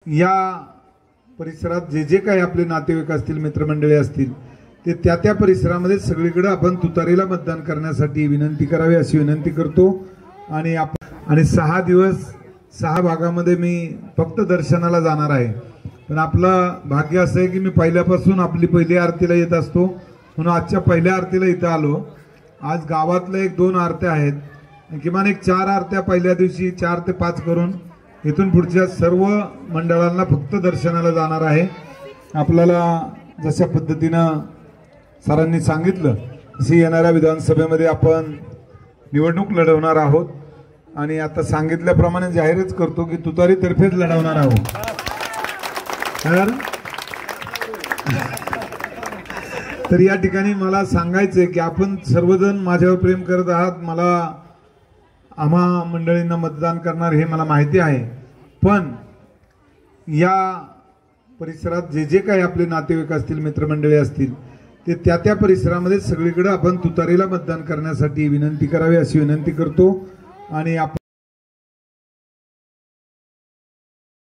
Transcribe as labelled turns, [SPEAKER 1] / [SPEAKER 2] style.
[SPEAKER 1] या परिसरात जे जे काही आपले नातेवाईक असतील, मित्रमंडळी असतील, ते त्या परिसरामध्ये सगळीकडे आपण तुतारीला मतदान करण्यासाठी विनंती करावी अशी विनंती करतो। आणि 6 दिवस 6 भागामध्ये मी फक्त दर्शनाला जाणार आहे, पण आपलं भाग्य असं आहे की मी पहिल्यापासून आपली पहिली आरतीला येत असतो, म्हणून आजच्या पहिल्या आरतीला इथं आलो। आज गावातल्या 1-2 आरत्या आहेत, किमान 4 आरत्या पहिल्या दिवशी 4 ते 5 करून इथून पुढच्या सर्व मंडळांना फक्त दर्शनाला जाणार आहे। आपल्याला जशा पद्धतीनं सरांनी सांगितलं तशी येणाऱ्या विधानसभेमध्ये आपण निवडणूक लढवणार आहोत आणि आता सांगितल्याप्रमाणे जाहीरच करतो की तुतारीतर्फेच लढवणार आहोत। तर या ठिकाणी मला सांगायचंय की आपण सर्वजण माझ्यावर प्रेम करत आहात, मला आम्हा मंडळींना मतदान करणार हे मला माहिती आहे, पण या परिसरात जे जे काही आपले नातेवाईक असतील, मित्रमंडळी असतील, ते त्या परिसरामध्ये सगळीकडे आपण तुतारीला मतदान करण्यासाठी विनंती करावी अशी विनंती करतो। आणि